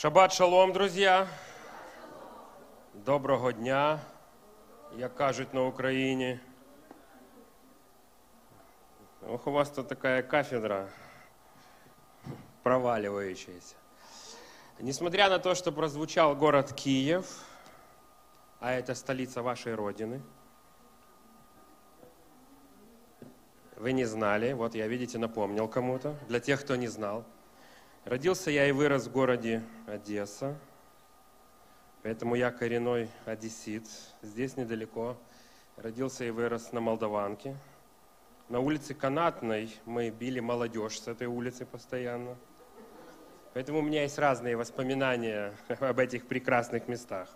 Шаббат шалом, друзья! Доброго дня, як кажуть на Україні. Ох, у вас тут такая кафедра, проваливающаяся. Несмотря на то, что прозвучал город Киев, а это столица вашей родины, вы не знали, вот я, видите, напомнил кому-то, для тех, кто не знал. Родился я и вырос в городе Одесса, поэтому я коренной одессит, здесь недалеко. Родился и вырос на Молдаванке. На улице Канатной мы били молодежь с этой улицы постоянно. Поэтому у меня есть разные воспоминания об этих прекрасных местах.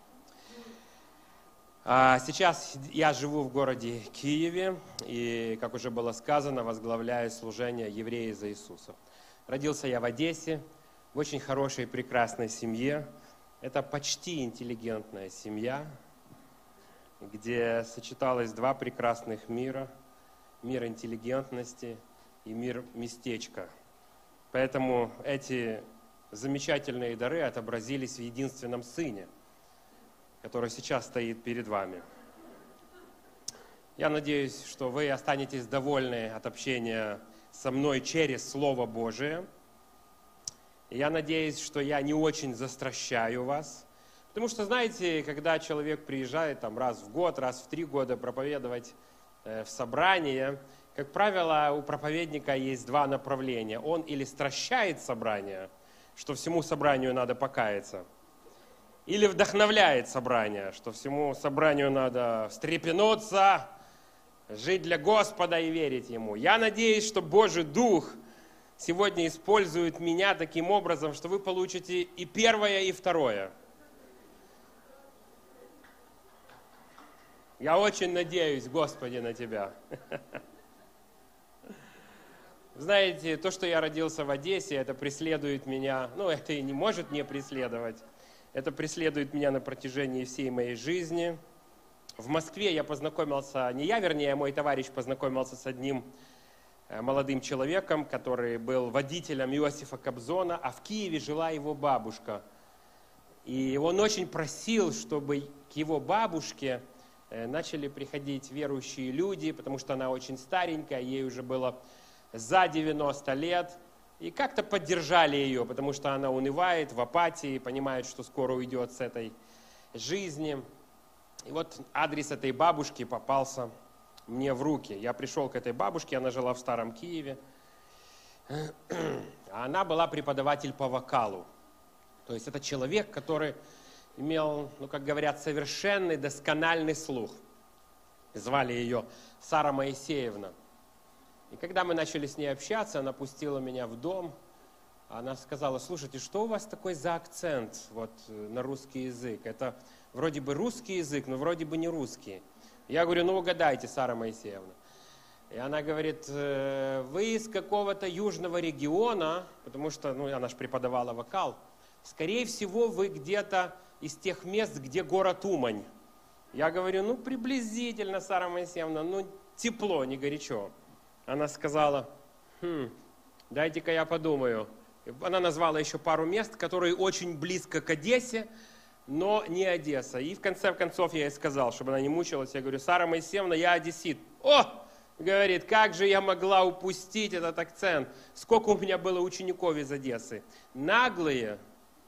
А сейчас я живу в городе Киеве и, как уже было сказано, возглавляю служение «Евреи за Иисуса». Родился я в Одессе, в очень хорошей и прекрасной семье. Это почти интеллигентная семья, где сочеталось два прекрасных мира. Мир интеллигентности и мир местечка. Поэтому эти замечательные дары отобразились в единственном Сыне, который сейчас стоит перед вами. Я надеюсь, что вы останетесь довольны от общения со мной через Слово Божие. И я надеюсь, что я не очень застращаю вас. Потому что, знаете, когда человек приезжает там, раз в год, раз в 3 года проповедовать в собрание, как правило, у проповедника есть 2 направления. Он или стращает собрание, что всему собранию надо покаяться, или вдохновляет собрание, что всему собранию надо встрепенуться, жить для Господа и верить Ему. Я надеюсь, что Божий Дух сегодня использует меня таким образом, что вы получите и первое, и второе. Я очень надеюсь, Господи, на Тебя. Знаете, то, что я родился в Одессе, это преследует меня, это и не может не преследовать. Это преследует меня на протяжении всей моей жизни. В Москве я познакомился, не я, вернее, мой товарищ познакомился с одним молодым человеком, который был водителем Иосифа Кобзона, а в Киеве жила его бабушка. И он очень просил, чтобы к его бабушке начали приходить верующие люди, потому что она очень старенькая, ей уже было за 90 лет. И как-то поддержали ее, потому что она унывает, в апатии, понимает, что скоро уйдет с этой жизни. И вот адрес этой бабушки попался мне в руки. Я пришел к этой бабушке, она жила в Старом Киеве. Она была преподаватель по вокалу. То есть это человек, который имел, как говорят, совершенный, доскональный слух. Звали ее Сара Моисеевна. И когда мы начали с ней общаться, она пустила меня в дом. Она сказала: слушайте, что у вас такой за акцент на русский язык? Это вроде бы русский язык, но вроде бы не русский. Я говорю: угадайте, Сара Моисеевна. И она говорит: вы из какого-то южного региона, потому что, она же преподавала вокал. Скорее всего, вы где-то из тех мест, где город Умань. Я говорю: приблизительно, Сара Моисеевна, тепло, не горячо. Она сказала: дайте-ка я подумаю. Она назвала еще пару мест, которые очень близко к Одессе, но не Одесса. И в конце концов я ей сказал, чтобы она не мучилась. Я говорю: Сара Моисеевна, я одессит. Говорит, как же я могла упустить этот акцент? Сколько у меня было учеников из Одессы. Наглые,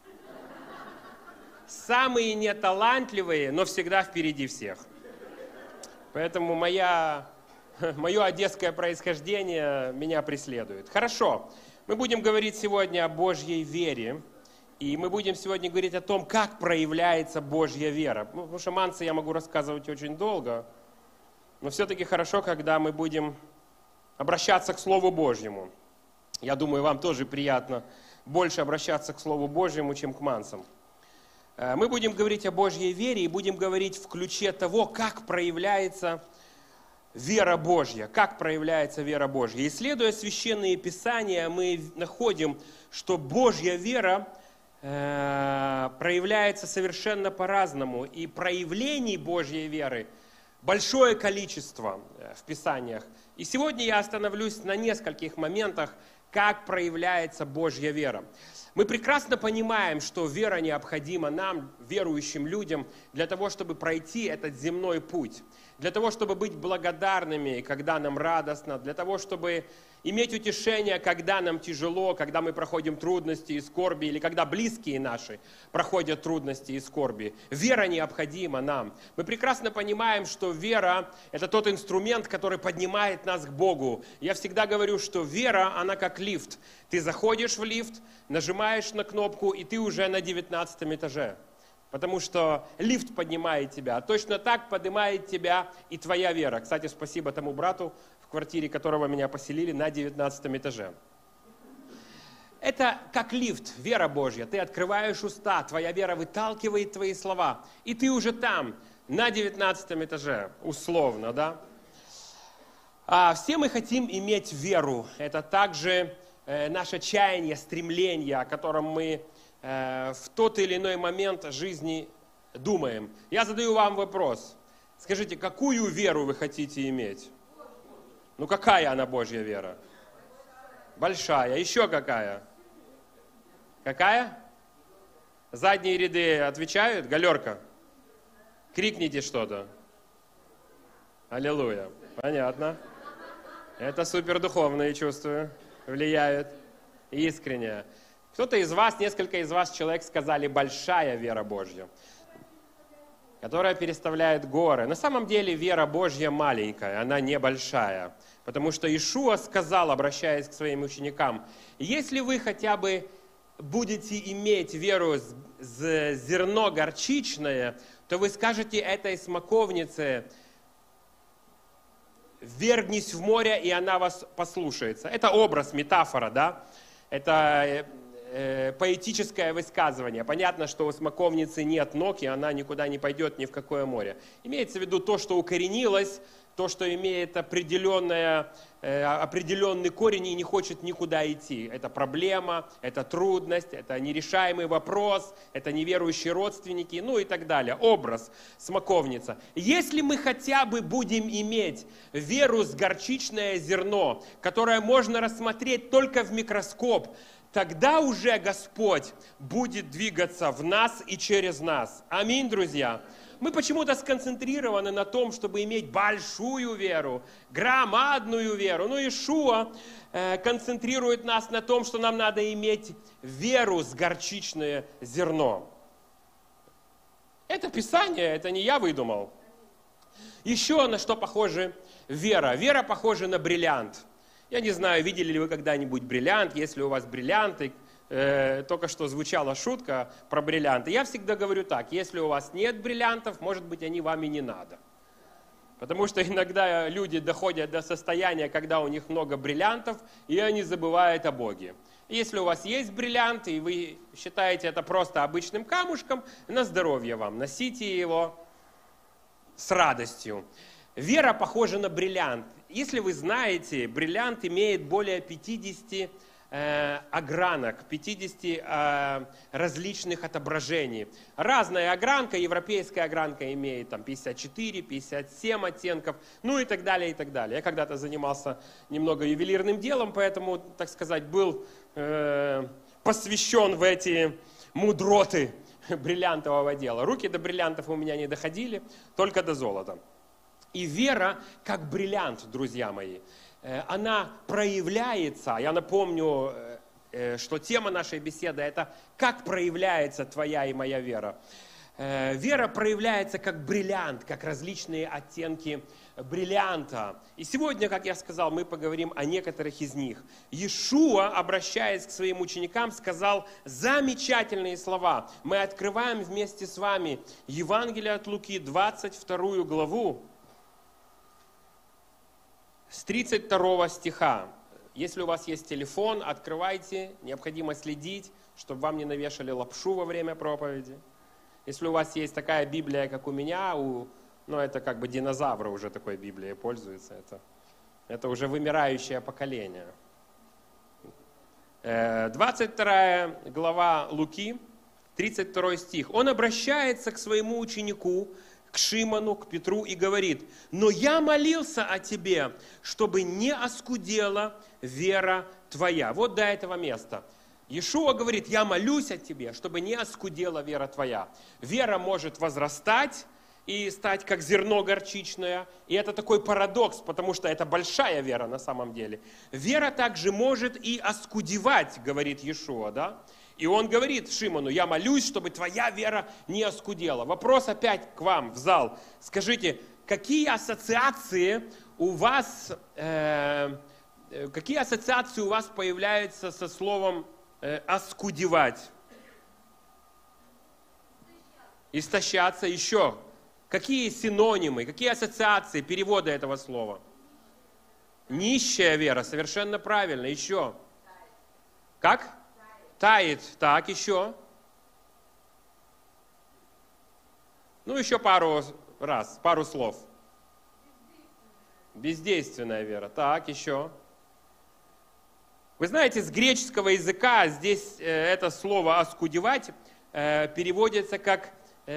самые неталантливые, но всегда впереди всех. Поэтому мое одесское происхождение меня преследует. Хорошо, мы будем говорить сегодня о Божьей вере. И мы будем сегодня говорить о том, как проявляется Божья вера. Потому что мансы я могу рассказывать очень долго. Но все-таки хорошо, когда мы будем обращаться к Слову Божьему. Я думаю, вам тоже приятно больше обращаться к Слову Божьему, чем к мансам. Мы будем говорить о Божьей вере и будем говорить в ключе того, как проявляется вера Божья. Как проявляется вера Божья. Исследуя Священные Писания, мы находим, что Божья вера проявляется совершенно по-разному. И проявлений Божьей веры большое количество в Писаниях. И сегодня я остановлюсь на нескольких моментах, как проявляется Божья вера. Мы прекрасно понимаем, что вера необходима нам, верующим людям, для того, чтобы пройти этот земной путь, для того, чтобы быть благодарными, когда нам радостно, для того, чтобы иметь утешение, когда нам тяжело, когда мы проходим трудности и скорби, или когда близкие наши проходят трудности и скорби. Вера необходима нам. Мы прекрасно понимаем, что вера – это тот инструмент, который поднимает нас к Богу. Я всегда говорю, что вера, она как лифт. Ты заходишь в лифт, нажимаешь на кнопку, и ты уже на 19 этаже. Потому что лифт поднимает тебя. А точно так поднимает тебя и твоя вера. Кстати, спасибо тому брату, в квартире которого меня поселили, на 19 этаже. Это как лифт, вера Божья. Ты открываешь уста, твоя вера выталкивает твои слова. И ты уже там, на 19 этаже, условно, да? Все мы хотим иметь веру. Это также наше чаяние, стремление, о котором мы в тот или иной момент жизни думаем. Я задаю вам вопрос. Скажите, какую веру вы хотите иметь? Ну какая она, Божья вера? Большая. Еще какая? Какая? Задние ряды отвечают? Галерка? Крикните что-то. Аллилуйя. Понятно. Это супердуховные чувства влияют. Искренне. Кто-то из вас, несколько из вас человек сказали большая вера Божья, которая переставляет горы. На самом деле вера Божья маленькая, она небольшая. Потому что Иешуа сказал, обращаясь к своим ученикам, если вы хотя бы будете иметь веру с зерно горчичное, то вы скажете этой смоковнице, ввергнись в море, и она вас послушается. Это образ, метафора, да? Это поэтическое высказывание. Понятно, что у смоковницы нет ног, и она никуда не пойдет ни в какое море. Имеется в виду то, что укоренилось, то, что имеет определенный корень и не хочет никуда идти. Это проблема, это трудность, это нерешаемый вопрос, это неверующие родственники, ну и так далее. Образ, смоковница. Если мы хотя бы будем иметь веру с горчичное зерно, которое можно рассмотреть только в микроскоп, тогда уже Господь будет двигаться в нас и через нас. Аминь, друзья. Мы почему-то сконцентрированы на том, чтобы иметь большую веру, громадную веру. Но Иешуа концентрирует нас на том, что нам надо иметь веру с горчичное зерно. Это Писание, это не я выдумал. Еще на что похожа вера? Вера похожа на бриллиант. Я не знаю, видели ли вы когда-нибудь бриллиант, если у вас бриллианты. Только что звучала шутка про бриллианты. Я всегда говорю так, если у вас нет бриллиантов, может быть, они вам и не надо. Потому что иногда люди доходят до состояния, когда у них много бриллиантов, и они забывают о Боге. Если у вас есть бриллианты, и вы считаете это просто обычным камушком, на здоровье вам, носите его с радостью. Вера похожа на бриллиант. Если вы знаете, бриллиант имеет более 50 огранок, 50 различных отображений. Разная огранка, европейская огранка имеет там 54, 57 оттенков, ну и так далее, и так далее. Я когда-то занимался немного ювелирным делом, поэтому, так сказать, был посвящен в эти мудроты бриллиантового дела. Руки до бриллиантов у меня не доходили, только до золота. И вера, как бриллиант, друзья мои, она проявляется, я напомню, что тема нашей беседы – это «Как проявляется твоя и моя вера?». Вера проявляется как бриллиант, как различные оттенки бриллианта. И сегодня, как я сказал, мы поговорим о некоторых из них. Иешуа, обращаясь к своим ученикам, сказал замечательные слова. Мы открываем вместе с вами Евангелие от Луки, 22 главу, с 32 стиха. Если у вас есть телефон, открывайте, необходимо следить, чтобы вам не навешали лапшу во время проповеди. Если у вас есть такая Библия, как у меня, это как бы динозавры уже такой Библией пользуются, это уже вымирающее поколение. 22 глава Луки, 32 стих. Он обращается к своему ученику, к Шимону, к Петру и говорит: «Но я молился о тебе, чтобы не оскудела вера твоя». Вот до этого места. Иешуа говорит: «Я молюсь о тебе, чтобы не оскудела вера твоя». Вера может возрастать и стать как зерно горчичное. И это такой парадокс, потому что это большая вера на самом деле. Вера также может и оскудевать, говорит Иешуа, да? И он говорит Шимону: «Я молюсь, чтобы твоя вера не оскудела». Вопрос опять к вам в зал. Скажите, какие ассоциации у вас появляются со словом оскудевать? Истощаться. Еще. Какие синонимы, какие ассоциации, переводы этого слова? Нищая вера, совершенно правильно. Еще. Как? Тает. Так, еще. Ну, еще пару слов. Бездейственная вера. Так, еще. Вы знаете, с греческого языка здесь это слово «оскудевать» переводится как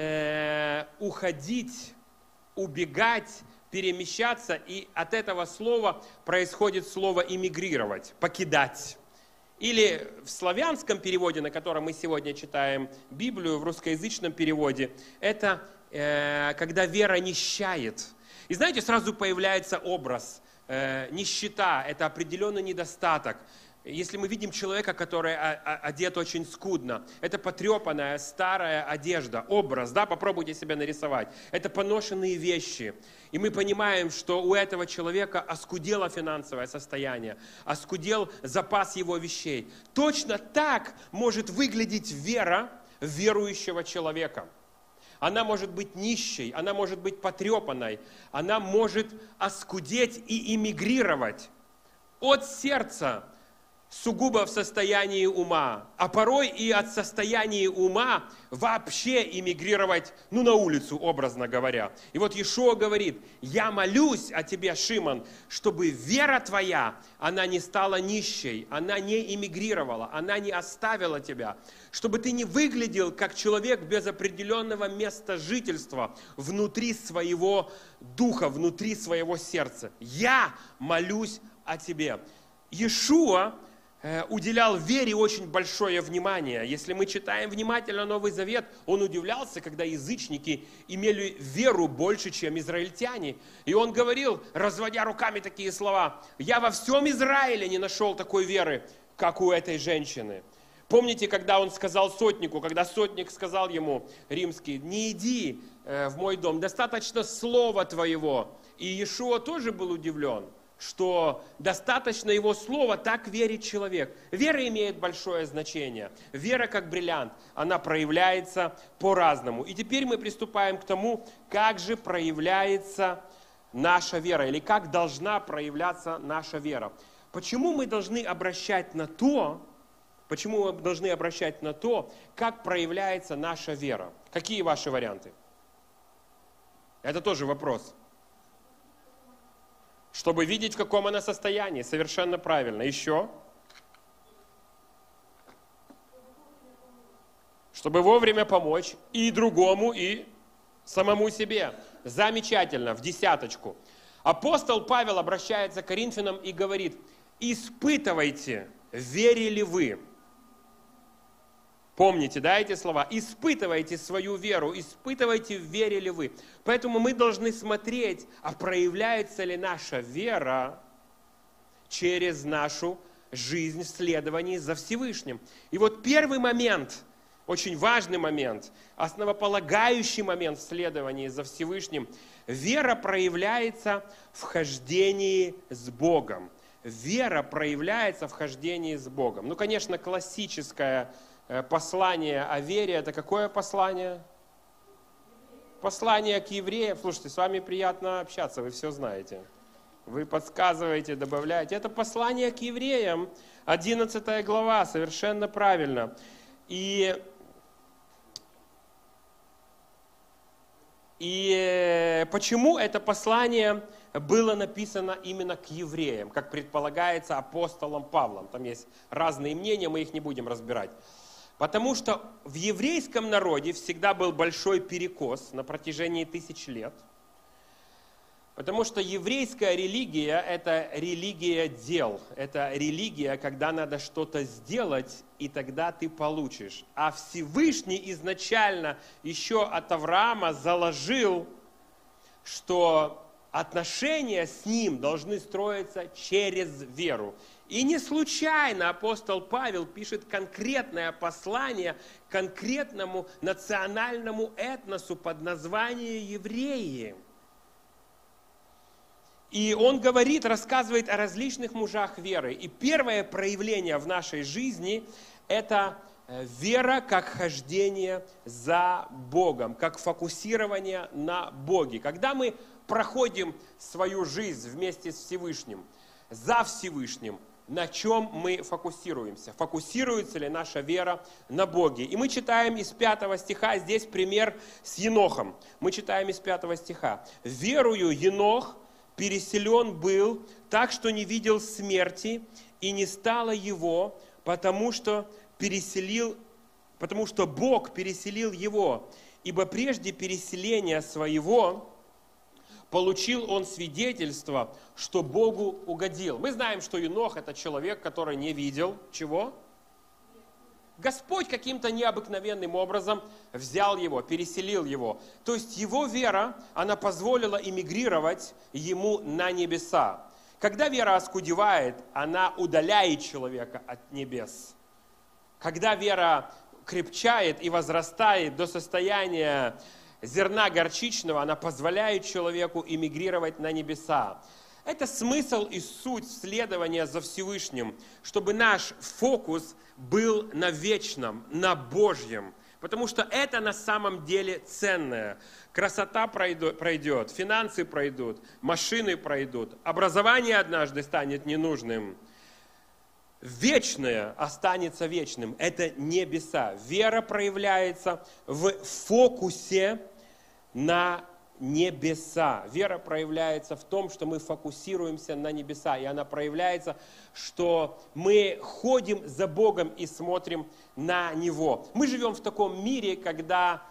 уходить, убегать, перемещаться. И от этого слова происходит слово «эмигрировать», «покидать». Или в славянском переводе, на котором мы сегодня читаем Библию, в русскоязычном переводе, это когда вера нищает. И знаете, сразу появляется образ. Нищета – это определенный недостаток. Если мы видим человека, который одет очень скудно, это потрепанная старая одежда, образ, да, попробуйте себя нарисовать. Это поношенные вещи. И мы понимаем, что у этого человека оскудело финансовое состояние, оскудел запас его вещей. Точно так может выглядеть вера верующего человека. Она может быть нищей, она может быть потрепанной, она может оскудеть и эмигрировать от сердца, сугубо в состоянии ума, а порой и от состояния ума вообще эмигрировать, на улицу, образно говоря. И вот Иешуа говорит: «Я молюсь о тебе, Шимон, чтобы вера твоя, она не стала нищей, она не эмигрировала, она не оставила тебя, чтобы ты не выглядел как человек без определенного места жительства внутри своего духа, внутри своего сердца. Я молюсь о тебе». Иешуа уделял вере очень большое внимание. Если мы читаем внимательно Новый Завет, он удивлялся, когда язычники имели веру больше, чем израильтяне. И он говорил, разводя руками такие слова: «Я во всем Израиле не нашел такой веры, как у этой женщины». Помните, когда он сказал сотнику, когда сотник сказал ему, римский: «Не иди в мой дом, достаточно слова твоего». И Иешуа тоже был удивлен, что достаточно его слова, так верит человек. Вера имеет большое значение. Вера как бриллиант, она проявляется по-разному. И теперь мы приступаем к тому, как же проявляется наша вера, или как должна проявляться наша вера. Почему мы должны обращать на то, как проявляется наша вера? Какие ваши варианты? Это тоже вопрос. Чтобы видеть, в каком она состоянии. Совершенно правильно. Еще. Чтобы вовремя помочь и другому, и самому себе. Замечательно. В десяточку. Апостол Павел обращается к Коринфянам и говорит: «Испытывайте, верили вы». Помните, да, эти слова? Испытывайте свою веру, испытывайте, верили вы. Поэтому мы должны смотреть, а проявляется ли наша вера через нашу жизнь в следовании за Всевышним. И вот первый момент, очень важный момент, основополагающий момент в следовании за Всевышним. Вера проявляется в хождении с Богом. Вера проявляется в хождении с Богом. Конечно, классическое послание о вере — это какое послание? Послание к евреям. Слушайте, с вами приятно общаться, вы все знаете. Вы подсказываете, добавляете. Это послание к евреям, 11 глава, совершенно правильно. И почему это послание было написано именно к евреям, как предполагается апостолом Павлом? Там есть разные мнения, мы их не будем разбирать. Потому что в еврейском народе всегда был большой перекос на протяжении 1000 лет. Потому что еврейская религия – это религия дел. Это религия, когда надо что-то сделать, и тогда ты получишь. А Всевышний изначально еще от Авраама заложил, что отношения с ним должны строиться через веру. И не случайно апостол Павел пишет конкретное послание конкретному национальному этносу под названием евреи. И он говорит, рассказывает о различных мужах веры. И первое проявление в нашей жизни – это вера как хождение за Богом, как фокусирование на Боге. Когда мы проходим свою жизнь вместе с Всевышним, за Всевышним, на чем мы фокусируемся? Фокусируется ли наша вера на Боге? И мы читаем из 5 стиха, здесь пример с Енохом. Мы читаем из 5 стиха. «Верую Енох переселен был так, что не видел смерти, и не стало его, потому что Бог переселил его. Ибо прежде переселения своего получил он свидетельство, что Богу угодил». Мы знаем, что Енох – это человек, который не видел чего? Господь каким-то необыкновенным образом взял его, переселил его. То есть его вера, она позволила эмигрировать ему на небеса. Когда вера оскудевает, она удаляет человека от небес. Когда вера крепчает и возрастает до состояния зерна горчичного, она позволяет человеку эмигрировать на небеса. Это смысл и суть следования за Всевышним, чтобы наш фокус был на вечном, на Божьем. Потому что это на самом деле ценное. Красота пройдет, финансы пройдут, машины пройдут, образование однажды станет ненужным. Вечное останется вечным. Это небеса. Вера проявляется в фокусе на небеса. Вера проявляется в том, что мы фокусируемся на небеса. И она проявляется, что мы ходим за Богом и смотрим на Него. Мы живем в таком мире, когда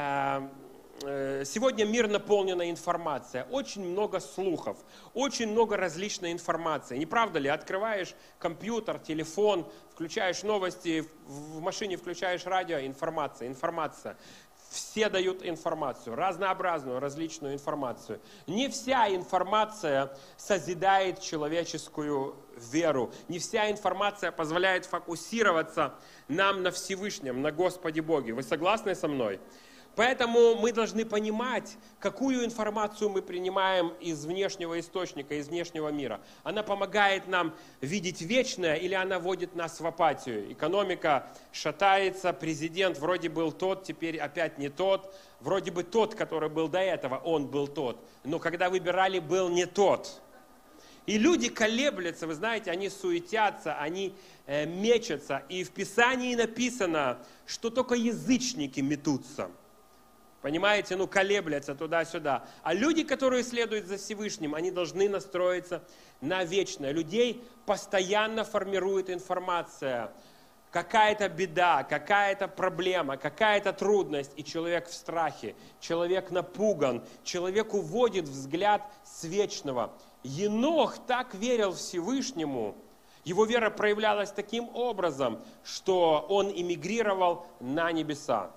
сегодня мир наполнен информацией. Очень много слухов, очень много различной информации. Не правда ли? Открываешь компьютер, телефон, включаешь новости, в машине включаешь радио, информация. Все дают информацию, разнообразную, различную информацию. Не вся информация созидает человеческую веру. Не вся информация позволяет фокусироваться нам на Всевышнем, на Господе Боге. Вы согласны со мной? Поэтому мы должны понимать, какую информацию мы принимаем из внешнего источника, из внешнего мира. Она помогает нам видеть вечное или она вводит нас в апатию. Экономика шатается, президент вроде был тот, теперь опять не тот. Вроде бы тот, который был до этого, он был тот. Но когда выбирали, был не тот. И люди колеблются, вы знаете, они суетятся, они мечутся. И в Писании написано, что только язычники метутся. Понимаете, колеблятся туда-сюда. А люди, которые следуют за Всевышним, они должны настроиться на вечное. Людей постоянно формирует информация. Какая-то беда, какая-то проблема, какая-то трудность, и человек в страхе, человек напуган, человек уводит взгляд с вечного. Енох так верил Всевышнему, его вера проявлялась таким образом, что он эмигрировал на небеса.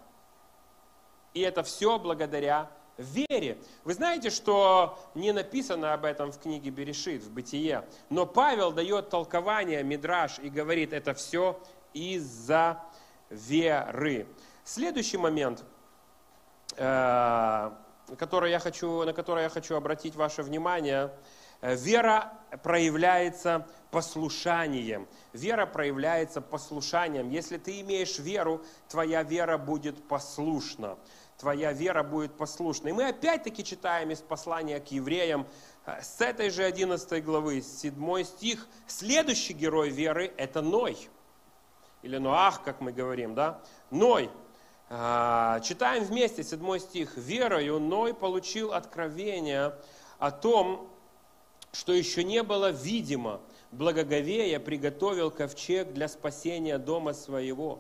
И это все благодаря вере. Вы знаете, что не написано об этом в книге Берешит, в Бытие, но Павел дает толкование, мидраш, и говорит, это все из-за веры. Следующий момент, на который я хочу обратить ваше внимание, вера проявляется послушанием. Вера проявляется послушанием. Если ты имеешь веру, твоя вера будет послушна. Твоя вера будет послушна. И мы опять-таки читаем из послания к евреям, с этой же 11 главы, 7 стих. Следующий герой веры – это Ной. Или Ноах, как мы говорим, да? Ной. Читаем вместе 7 стих. «Верою Ной получил откровение о том, что еще не было видимо, благоговея приготовил ковчег для спасения дома своего.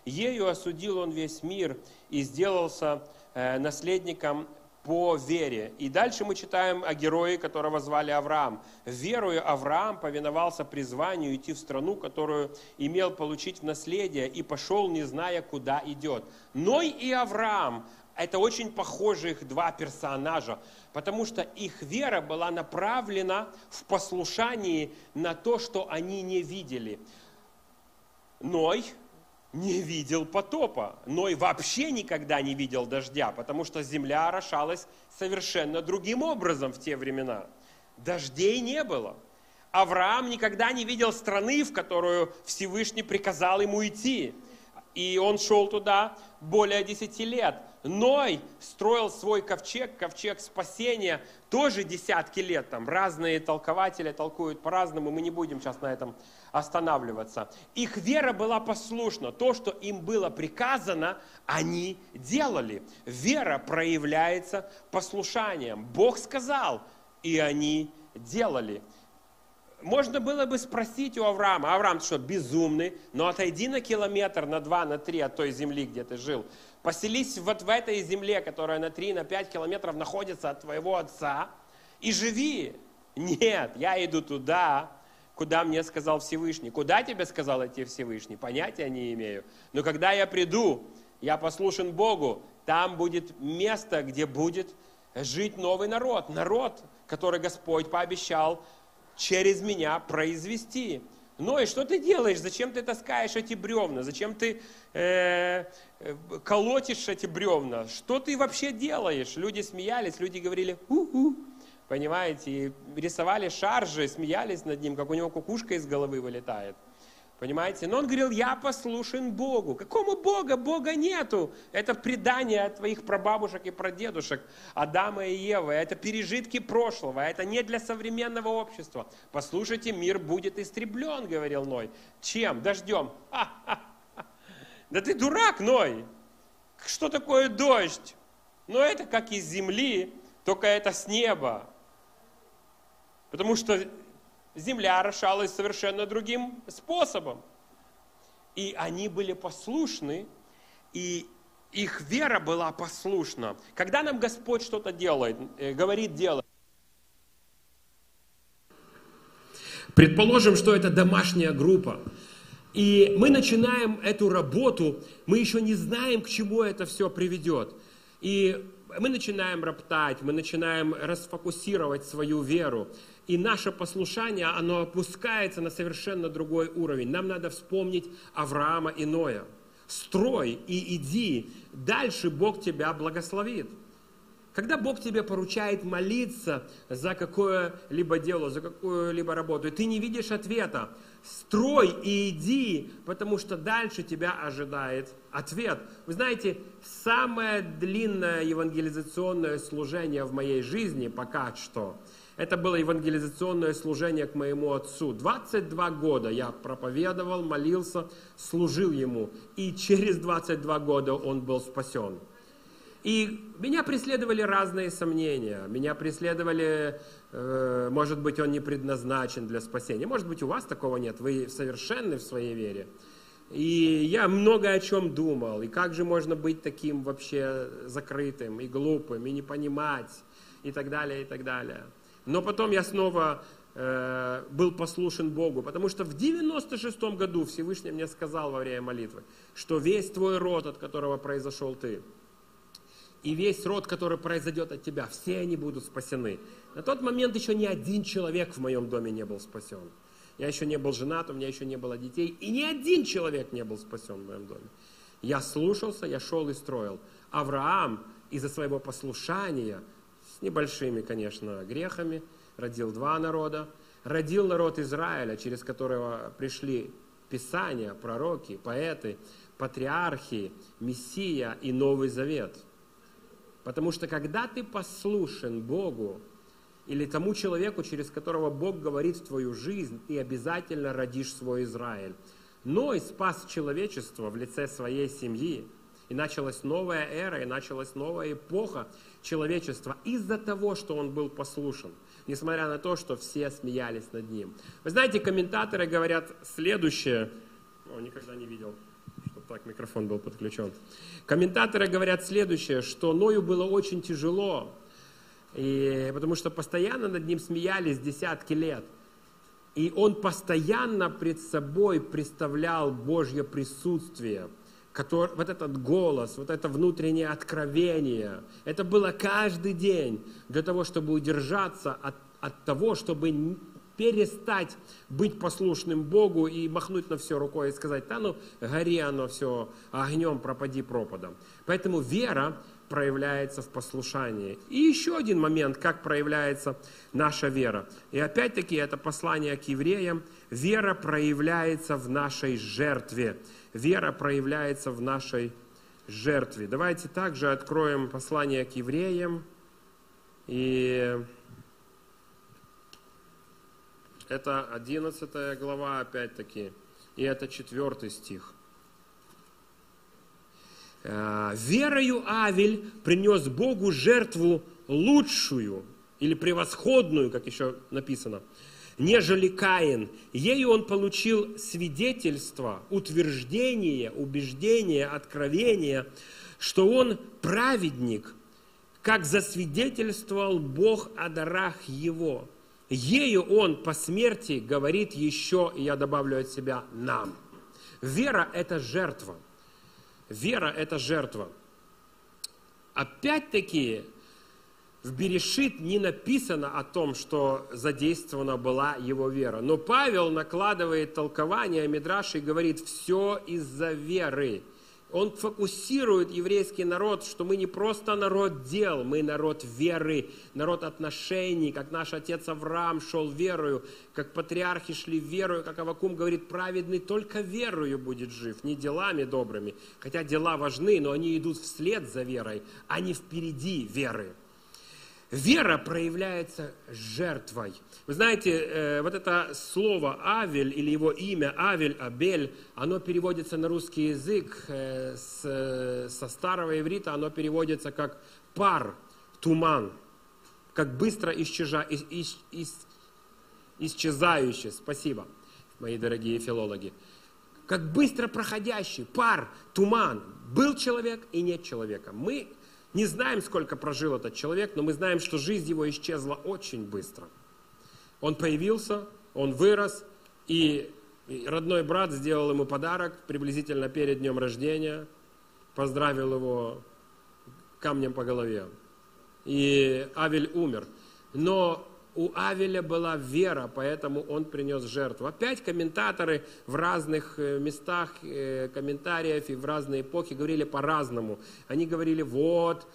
Ею осудил он весь мир и сделался наследником по вере. И дальше мы читаем о герое, которого звали Авраам. Верою Авраам повиновался призванию идти в страну, которую имел получить в наследие, и пошел, не зная, куда идет. Ной и Авраам — это очень похожих два персонажа, потому что их вера была направлена в послушании на то, что они не видели. Ной не видел потопа. Ной вообще никогда не видел дождя, потому что земля орошалась совершенно другим образом в те времена. Дождей не было. Авраам никогда не видел страны, в которую Всевышний приказал ему идти. И он шел туда более 10 лет. Ной строил свой ковчег, ковчег спасения, тоже десятки лет. Там разные толкователи толкуют по-разному, мы не будем сейчас на этом останавливаться. Их вера была послушна. То, что им было приказано, они делали. Вера проявляется послушанием. Бог сказал, и они делали. Можно было бы спросить у Авраама: Авраам, ты что, безумный? Но отойди на километр, на 2, на 3 от той земли, где ты жил. Поселись вот в этой земле, которая на 3, на 5 километров находится от твоего отца, и живи. Нет, я иду туда, куда мне сказал Всевышний. Куда тебе сказал идти Всевышний? Понятия не имею. Но когда я приду, я послушен Богу, там будет место, где будет жить новый народ. Народ, который Господь пообещал через меня произвести. Ну и что ты делаешь? Зачем ты таскаешь эти бревна? Зачем ты колотишь эти бревна? Что ты вообще делаешь? Люди смеялись, люди говорили «у-у». Понимаете? И рисовали шаржи, смеялись над ним, как у него кукушка из головы вылетает. Понимаете? Но он говорил: я послушен Богу. Какому Бога? Бога нету. Это предание от твоих прабабушек и прадедушек, Адама и Евы. Это пережитки прошлого. Это не для современного общества. Послушайте, мир будет истреблен, говорил Ной. Чем? Дождем. Да ты дурак, Ной. Что такое дождь? Ну это как из земли, только это с неба. Потому что земля орошалась совершенно другим способом. И они были послушны, и их вера была послушна. Когда нам Господь что-то делает, говорит делать, предположим, что это домашняя группа, и мы начинаем эту работу, мы еще не знаем, к чему это все приведет. И мы начинаем роптать, мы начинаем расфокусировать свою веру. И наше послушание, оно опускается на совершенно другой уровень. Нам надо вспомнить Авраама и Ноя. Строй и иди, дальше Бог тебя благословит. Когда Бог тебе поручает молиться за какое-либо дело, за какую-либо работу, и ты не видишь ответа, строй и иди, потому что дальше тебя ожидает ответ. Вы знаете, самое длинное евангелизационное служение в моей жизни пока что, это было евангелизационное служение к моему отцу. 22 года я проповедовал, молился, служил ему, и через 22 года он был спасен. И меня преследовали разные сомнения. Меня преследовали, может быть, он не предназначен для спасения. Может быть, у вас такого нет. Вы совершенны в своей вере. И я много о чем думал. И как же можно быть таким вообще закрытым и глупым, и не понимать, и так далее, и так далее. Но потом я снова был послушен Богу, потому что в 96-м году Всевышний мне сказал во время молитвы, что весь твой род, от которого произошел ты, и весь род, который произойдет от тебя, все они будут спасены. На тот момент еще ни один человек в моем доме не был спасен. Я еще не был женат, у меня еще не было детей, и ни один человек не был спасен в моем доме. Я слушался, я шел и строил. Авраам из-за своего послушания, с небольшими, конечно, грехами, родил 2 народа. Родил народ Израиля, через которого пришли Писания, пророки, поэты, патриархи, Мессия и Новый Завет. Потому что когда ты послушен Богу или тому человеку, через которого Бог говорит в твою жизнь, ты обязательно родишь свой Израиль. Ной спас человечество в лице своей семьи. И началась новая эра, и началась новая эпоха человечества из-за того, что он был послушен. Несмотря на то, что все смеялись над ним. Вы знаете, комментаторы говорят следующее. Никогда не видел, чтобы Так, микрофон был подключен. Комментаторы говорят следующее, что Ною было очень тяжело, потому что постоянно над ним смеялись десятки лет. И он постоянно пред собой представлял Божье присутствие, вот этот голос, вот это внутреннее откровение. Это было каждый день для того, чтобы удержаться от того, чтобы перестать быть послушным Богу и махнуть на все рукой и сказать: да ну, гори оно все огнем, пропади пропадом. Поэтому вера проявляется в послушании. И еще один момент, как проявляется наша вера. И опять-таки это послание к евреям. Вера проявляется в нашей жертве. Вера проявляется в нашей жертве. Давайте также откроем послание к евреям. И это 11 глава, опять-таки. И это 4 стих. «Верою Авель принес Богу жертву лучшую, или превосходную, как еще написано, нежели Каин. Ею он получил свидетельство, утверждение, убеждение, откровение, что он праведник, как засвидетельствовал Бог о дарах его. Ею он по смерти говорит еще, и я добавлю от себя, нам». Вера – это жертва. Вера – это жертва. Опять-таки, в Берешит не написано о том, что задействована была его вера. Но Павел накладывает толкование Мидраши и говорит: все из-за веры. Он фокусирует еврейский народ, что мы не просто народ дел, мы народ веры, народ отношений, как наш отец Авраам шел верою, как патриархи шли верою, как Аввакум говорит: праведный только верою будет жив, не делами добрыми. Хотя дела важны, но они идут вслед за верой, а не впереди веры. Вера проявляется жертвой. Вы знаете, вот это слово «Авель» или его имя «Авель», «Абель», оно переводится на русский язык со старого иврита, оно переводится как пар, туман, как быстро исчезающий. Спасибо, мои дорогие филологи. Как быстро проходящий, пар, туман. Был человек и нет человека. Мы не знаем, сколько прожил этот человек, но мы знаем, что жизнь его исчезла очень быстро. Он появился, он вырос, и родной брат сделал ему подарок приблизительно перед днем рождения, поздравил его камнем по голове. И Авель умер. Но у Авеля была вера, поэтому он принес жертву. Опять комментаторы в разных местах комментариев и в разные эпохи говорили по-разному. Они говорили: вот,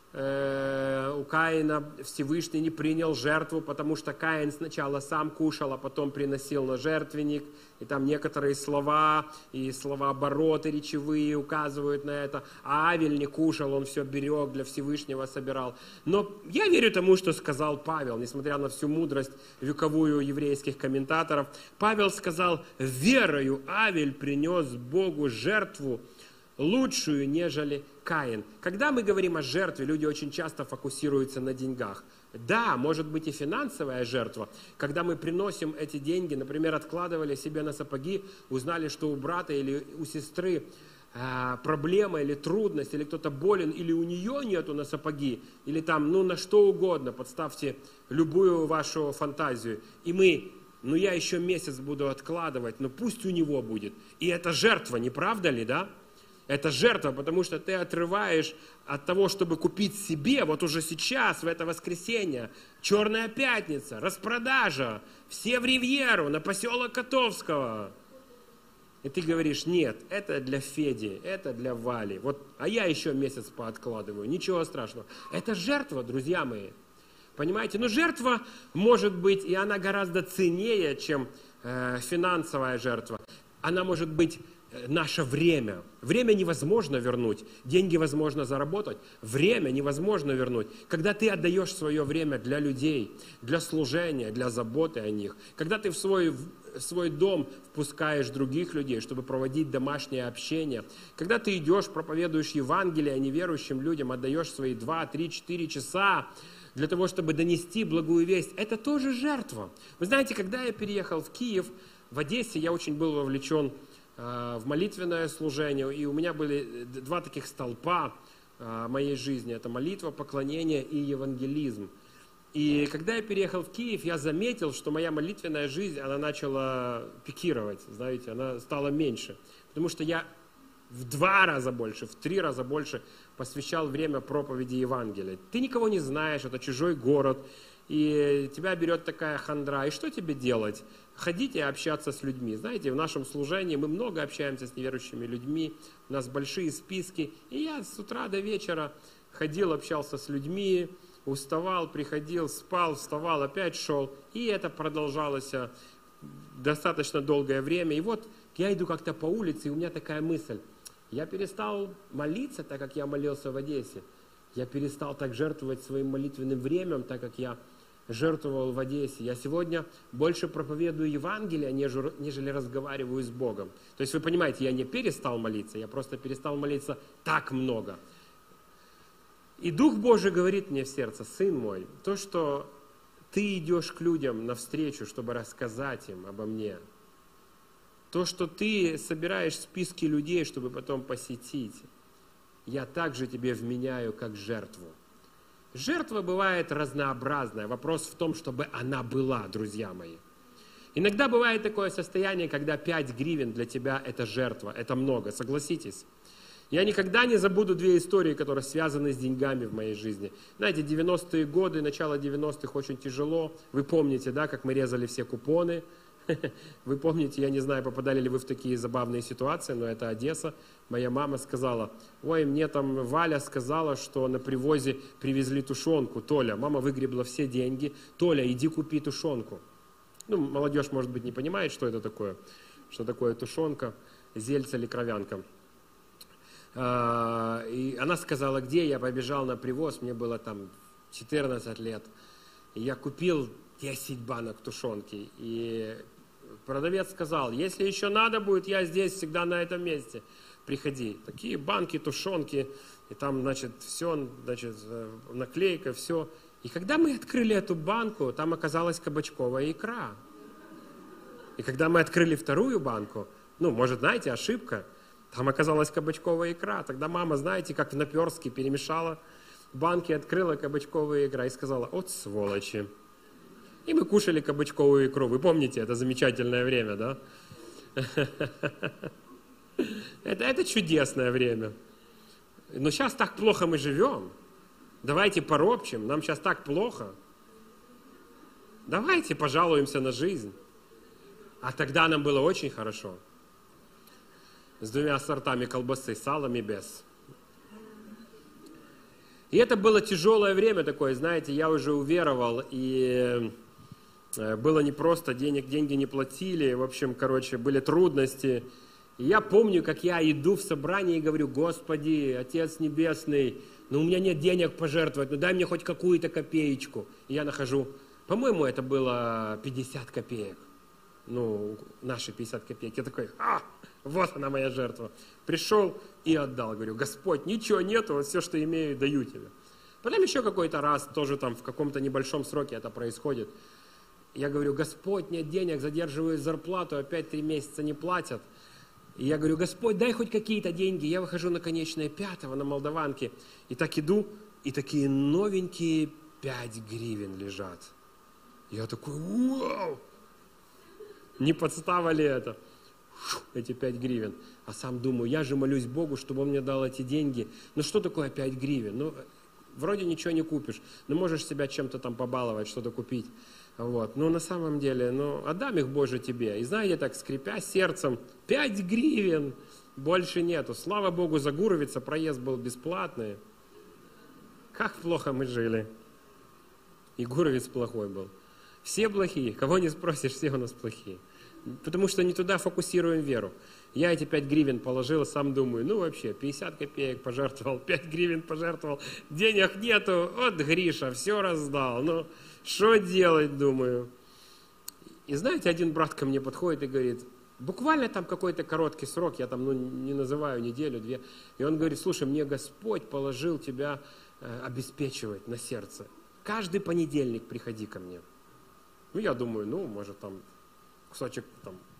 у Каина Всевышний не принял жертву, потому что Каин сначала сам кушал, а потом приносил на жертвенник. И там некоторые слова, и слова-обороты речевые указывают на это. А Авель не кушал, он все берег, для Всевышнего собирал. Но я верю тому, что сказал Павел, несмотря на всю мудрость вековую еврейских комментаторов. Павел сказал: верою Авель принес Богу жертву лучшую, нежели Каин. Когда мы говорим о жертве, люди очень часто фокусируются на деньгах. Да, может быть и финансовая жертва. Когда мы приносим эти деньги, например, откладывали себе на сапоги, узнали, что у брата или у сестры проблема или трудность, или кто-то болен, или у нее нету на сапоги, или там, на что угодно, подставьте любую вашу фантазию. И мы: я еще месяц буду откладывать, но пусть у него будет. И это жертва, не правда ли, да? Это жертва, потому что ты отрываешь от того, чтобы купить себе, вот уже сейчас, в это воскресенье, Черная пятница, распродажа, все в Ривьеру, на поселок Котовского. И ты говоришь: нет, это для Феди, это для Вали. А я еще месяц пооткладываю, ничего страшного. Это жертва, друзья мои. Понимаете? Но жертва может быть, и она гораздо ценнее, чем финансовая жертва. Она может быть наше время. Время невозможно вернуть. Деньги возможно заработать. Время невозможно вернуть. Когда ты отдаешь свое время для людей, для служения, для заботы о них, когда ты в свой дом впускаешь других людей, чтобы проводить домашнее общение, когда ты идешь, проповедуешь Евангелие неверующим людям, отдаешь свои 2, 3, 4 часа для того, чтобы донести благую весть, это тоже жертва. Вы знаете, когда я переехал в Киев, в Одессе я очень был вовлечен в молитвенное служение, и у меня были два таких столпа моей жизни. Это молитва, поклонение и евангелизм. И когда я переехал в Киев, я заметил, что моя молитвенная жизнь, она начала пикировать, знаете, она стала меньше. Потому что я в 2 раза больше, в 3 раза больше посвящал время проповеди Евангелия. Ты никого не знаешь, это чужой город, и тебя берет такая хандра. И что тебе делать? Ходить и общаться с людьми. Знаете, в нашем служении мы много общаемся с неверующими людьми, у нас большие списки. И я с утра до вечера ходил, общался с людьми, уставал, приходил, спал, вставал, опять шел. И это продолжалось достаточно долгое время. И вот я иду как-то по улице, и у меня такая мысль. Я перестал молиться, так как я молился в Одессе. Я перестал так жертвовать своим молитвенным временем, так как я жертвовал в Одессе. Я сегодня больше проповедую Евангелие, нежели разговариваю с Богом. То есть вы понимаете, я не перестал молиться, я просто перестал молиться так много. И Дух Божий говорит мне в сердце: сын мой, то, что ты идешь к людям навстречу, чтобы рассказать им обо мне, то, что ты собираешь списки людей, чтобы потом посетить, я также тебе вменяю как жертву. Жертва бывает разнообразная. Вопрос в том, чтобы она была, друзья мои. Иногда бывает такое состояние, когда 5 гривен для тебя это жертва, это много, согласитесь. Я никогда не забуду 2 истории, которые связаны с деньгами в моей жизни. Знаете, 90-е годы, начало 90-х очень тяжело. Вы помните, да, как мы резали все купоны. Вы помните, я не знаю, попадали ли вы в такие забавные ситуации, но это Одесса. Моя мама сказала: ой, мне там Валя сказала, что на привозе привезли тушенку. Толя, мама выгребла все деньги. Толя, иди купи тушенку. Ну, молодежь, может быть, не понимает, что это такое. Что такое тушенка, зельце или кровянка. И она сказала, где? Я побежал на привоз, мне было там 14 лет. И я купил 10 банок тушенки. И продавец сказал: если еще надо будет, я здесь всегда на этом месте. Приходи. Такие банки тушенки, и там, значит, все, значит, наклейка, все. И когда мы открыли эту банку, там оказалась кабачковая икра. И когда мы открыли вторую банку, ну, может, знаете, ошибка, там оказалась кабачковая икра. Тогда мама, знаете, как в наперстке перемешала банки, открыла кабачковая икра и сказала: от сволочи. И мы кушали кабачковую икру. Вы помните, это замечательное время, да? Это чудесное время. Но сейчас так плохо мы живем. Давайте поропчем, нам сейчас так плохо. Давайте пожалуемся на жизнь. А тогда нам было очень хорошо. С 2 сортами колбасы, салом и без. И это было тяжелое время такое, знаете, я уже уверовал, и было непросто, деньги не платили, в общем, короче, были трудности. И я помню, как я иду в собрание и говорю: Господи, Отец Небесный, ну у меня нет денег пожертвовать, ну дай мне хоть какую-то копеечку. И я нахожу, по-моему, это было 50 копеек. Ну, наши 50 копеек. Я такой: вот она моя жертва. Пришел и отдал. Говорю: Господь, ничего нету, вот все, что имею, даю тебе. Потом еще какой-то раз, тоже там в каком-то небольшом сроке это происходит. Я говорю: Господь, нет денег, задерживаю зарплату, опять 3 месяца не платят. И я говорю: Господь, дай хоть какие-то деньги. Я выхожу на конечное 5-го, на Молдаванке. И так иду, и такие новенькие 5 гривен лежат. Я такой: вау! Не подстава ли это? Эти 5 гривен. А сам думаю, я же молюсь Богу, чтобы Он мне дал эти деньги. Ну что такое 5 гривен? Ну, вроде ничего не купишь. Ну, можешь себя чем-то там побаловать, что-то купить. Вот. Но на самом деле, ну, отдам их, Боже, тебе. И знаете, так, скрипя сердцем, 5 гривен больше нету. Слава Богу, за Гуровица проезд был бесплатный. Как плохо мы жили. И Гуровец плохой был. Все плохие. Кого не спросишь, все у нас плохие. Потому что не туда фокусируем веру. Я эти 5 гривен положил, сам думаю, ну вообще, 50 копеек пожертвовал, 5 гривен пожертвовал, денег нету, вот Гриша, все раздал. Ну, что делать, думаю. И знаете, один брат ко мне подходит и говорит, буквально там какой-то короткий срок, я там, ну, не называю, неделю, 2. И он говорит: слушай, мне Господь положил тебя обеспечивать на сердце. Каждый понедельник приходи ко мне. Ну, я думаю, ну, может, там кусочек там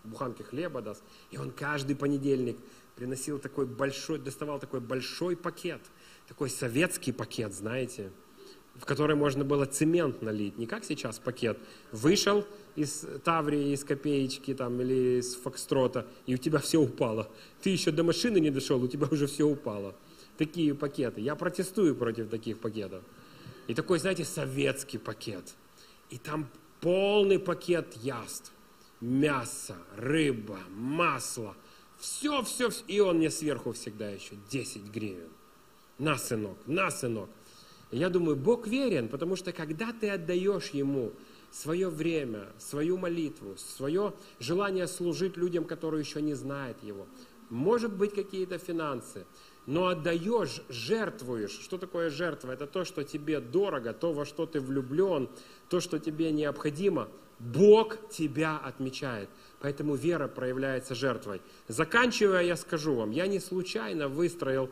буханки хлеба даст. И он каждый понедельник приносил такой большой, доставал такой большой пакет, такой советский пакет, знаете, в который можно было цемент налить. Не как сейчас пакет. Вышел из Таврии, из Копеечки там, или из Фокстрота, и у тебя все упало. Ты еще до машины не дошел, у тебя уже все упало. Такие пакеты. Я протестую против таких пакетов. И такой, знаете, советский пакет. И там полный пакет яств. Мясо, рыба, масло. Все. И он мне сверху всегда еще 10 гривен. На, сынок, на, сынок. И я думаю, Бог верен, потому что когда ты отдаешь Ему свое время, свою молитву, свое желание служить людям, которые еще не знают Его, может быть, какие-то финансы, но отдаешь, жертвуешь. Что такое жертва? Это то, что тебе дорого, то, во что ты влюблен, то, что тебе необходимо. Бог тебя отмечает. Поэтому вера проявляется жертвой. Заканчивая, я скажу вам, я не случайно выстроил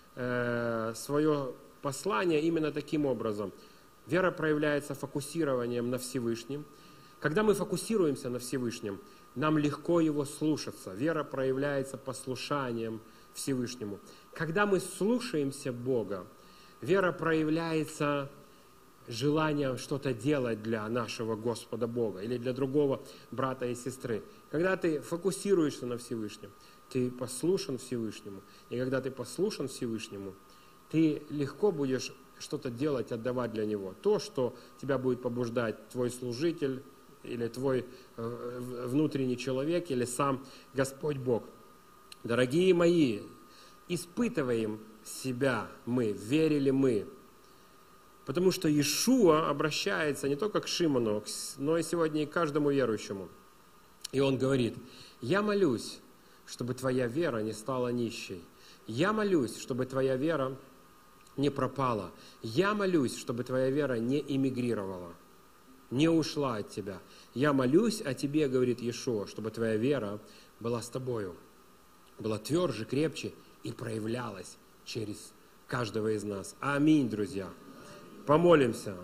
свое послание именно таким образом. Вера проявляется фокусированием на Всевышнем. Когда мы фокусируемся на Всевышнем, нам легко Его слушаться. Вера проявляется послушанием Всевышнему. Когда мы слушаемся Бога, вера проявляется желанием что-то делать для нашего Господа Бога или для другого брата и сестры. Когда ты фокусируешься на Всевышнем, ты послушен Всевышнему. И когда ты послушен Всевышнему, ты легко будешь что-то делать, отдавать для Него. То, что тебя будет побуждать твой служитель, или твой внутренний человек, или сам Господь Бог. Дорогие мои, испытываем себя мы, верили мы. Потому что Иешуа обращается не только к Шимону, но и сегодня и к каждому верующему. И он говорит: я молюсь, чтобы твоя вера не стала нищей. Я молюсь, чтобы твоя вера не пропала. Я молюсь, чтобы твоя вера не эмигрировала, не ушла от тебя. Я молюсь о тебе, говорит Иешуа, чтобы твоя вера была с тобою, была тверже, крепче и проявлялась через каждого из нас. Аминь, друзья. Помолимся.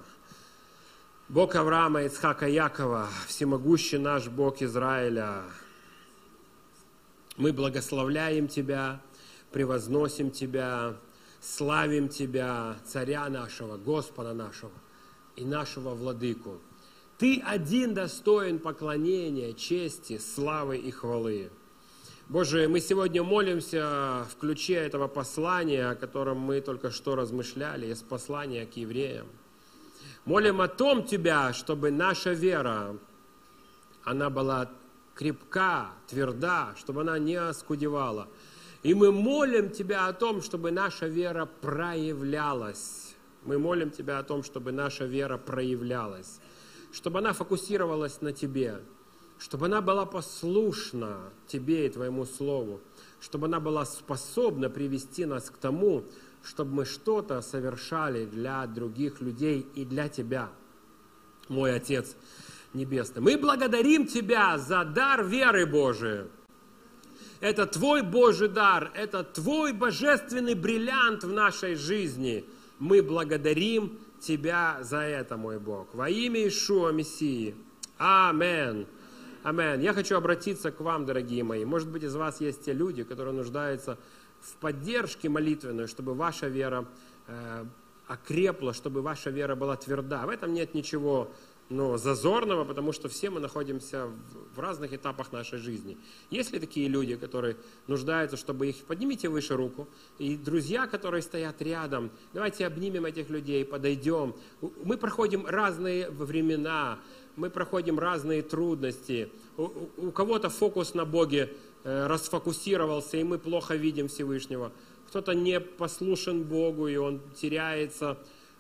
Бог Авраама, Ицхака, Якова, всемогущий наш Бог Израиля, мы благословляем Тебя, превозносим Тебя, славим Тебя, Царя нашего, Господа нашего и нашего Владыку. Ты один достоин поклонения, чести, славы и хвалы. Боже, мы сегодня молимся в ключе этого послания, о котором мы только что размышляли, из послания к евреям. Молим о том Тебя, чтобы наша вера, она была крепка, тверда, чтобы она не оскудевала. И мы молим Тебя о том, чтобы наша вера проявлялась. Мы молим Тебя о том, чтобы наша вера проявлялась, чтобы она фокусировалась на Тебе, чтобы она была послушна Тебе и Твоему Слову, чтобы она была способна привести нас к тому, чтобы мы что-то совершали для других людей и для Тебя, мой Отец Небесный. Мы благодарим Тебя за дар веры Божией. Это Твой Божий дар, это Твой божественный бриллиант в нашей жизни. Мы благодарим Тебя за это, мой Бог. Во имя Иешуа Мессии. Аминь. Аминь. Я хочу обратиться к вам, дорогие мои. Может быть, из вас есть те люди, которые нуждаются в поддержке молитвенной, чтобы ваша вера окрепла, чтобы ваша вера была тверда. В этом нет ничего зазорного, потому что все мы находимся в разных этапах нашей жизни. Есть ли такие люди, которые нуждаются, чтобы их... Поднимите выше руку. И друзья, которые стоят рядом, давайте обнимем этих людей, подойдем. Мы проходим разные времена, мы проходим разные трудности. У кого-то фокус на Боге расфокусировался, и мы плохо видим Всевышнего. Кто-то не послушен Богу, и он теряется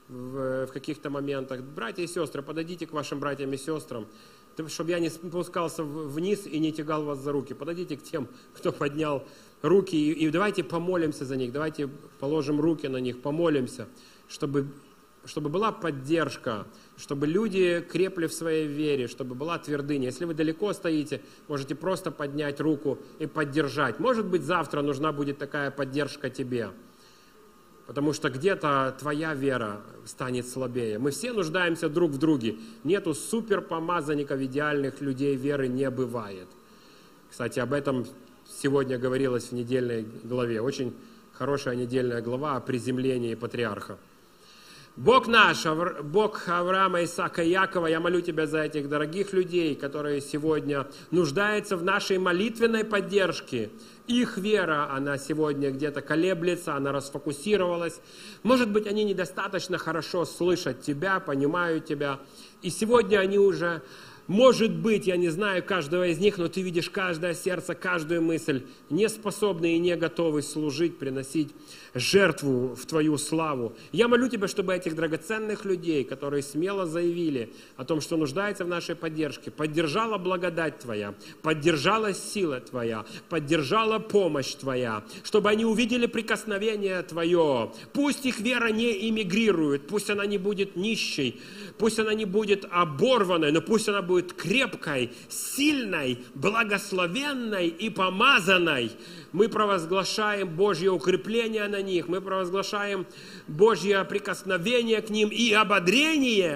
в каких-то моментах. Братья и сестры, подойдите к вашим братьям и сестрам, чтобы я не спускался вниз и не тягал вас за руки. Подойдите к тем, кто поднял руки, и давайте помолимся за них, давайте положим руки на них, помолимся, чтобы была поддержка, чтобы люди крепли в своей вере, чтобы была твердыня. Если вы далеко стоите, можете просто поднять руку и поддержать. Может быть, завтра нужна будет такая поддержка тебе. Потому что где-то твоя вера станет слабее. Мы все нуждаемся друг в друге. Нету суперпомазанников, идеальных людей, веры не бывает. Кстати, об этом сегодня говорилось в недельной главе. Очень хорошая недельная глава о приземлении патриарха. Бог наш, Бог Авраама, Исаака и Якова, я молю Тебя за этих дорогих людей, которые сегодня нуждаются в нашей молитвенной поддержке. Их вера, она сегодня где-то колеблется, она расфокусировалась. Может быть, они недостаточно хорошо слышат Тебя, понимают Тебя. И сегодня они уже, может быть, я не знаю каждого из них, но Ты видишь каждое сердце, каждую мысль, не способны и не готовы служить, приносить жертву в Твою славу. Я молю Тебя, чтобы этих драгоценных людей, которые смело заявили о том, что нуждаются в нашей поддержке, поддержала благодать Твоя, поддержала сила Твоя, поддержала помощь Твоя, чтобы они увидели прикосновение Твое. Пусть их вера не эмигрирует, пусть она не будет нищей, пусть она не будет оборванной, но пусть она будет крепкой, сильной, благословенной и помазанной. Мы провозглашаем Божье укрепление на них, мы провозглашаем Божье прикосновение к ним и ободрение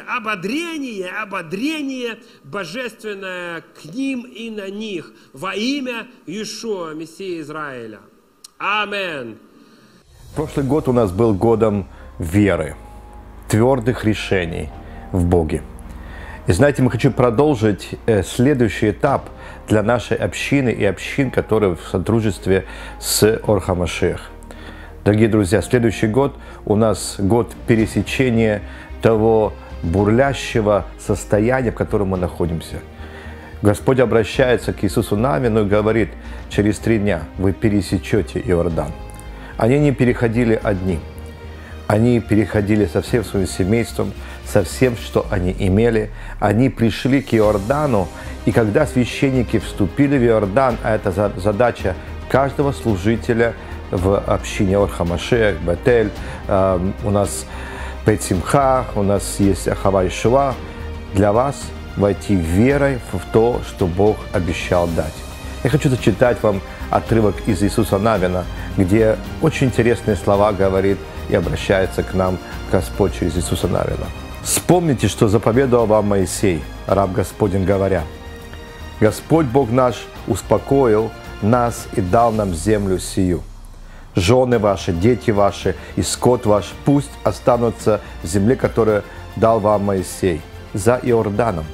божественное к ним и на них во имя Иешуа, Мессии Израиля. Аминь. Прошлый год у нас был годом веры, твердых решений в Боге. И знаете, мы хотим продолжить следующий этап для нашей общины и общин, которые в сотрудничестве с Ор ха-Машиах. Дорогие друзья, следующий год у нас год пересечения того бурлящего состояния, в котором мы находимся. Господь обращается к Иисусу Навину и говорит: через 3 дня вы пересечете Иордан. Они не переходили одни. Они переходили со всем своим семейством, со всем, что они имели. Они пришли к Иордану, и когда священники вступили в Иордан, а это задача каждого служителя в общине Ор ха-Машиах, Бетель, у нас Бейт Симха, у нас есть Ахава Ишуа, для вас войти верой в то, что Бог обещал дать. Я хочу зачитать вам отрывок из Иисуса Навина, где очень интересные слова говорит и обращается к нам Господь через Иисуса Навина. «Вспомните, что заповедовал вам Моисей, раб Господень, говоря: Господь Бог наш успокоил нас и дал нам землю сию. Жены ваши, дети ваши и скот ваш пусть останутся в земле, которую дал вам Моисей, за Иорданом.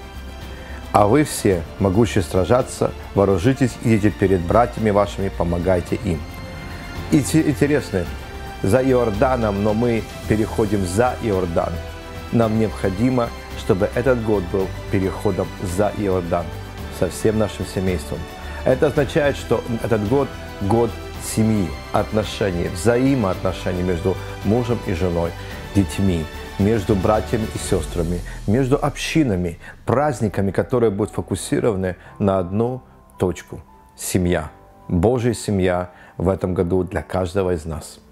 А вы все, могущие сражаться, вооружитесь, идите перед братьями вашими, помогайте им». Интересно, за Иорданом, но мы переходим за Иордан. Нам необходимо, чтобы этот год был переходом за Иордан со всем нашим семейством. Это означает, что этот год – год семьи, отношений, взаимоотношений между мужем и женой, детьми, между братьями и сестрами, между общинами, праздниками, которые будут фокусированы на одну точку – семья. Божья семья в этом году для каждого из нас.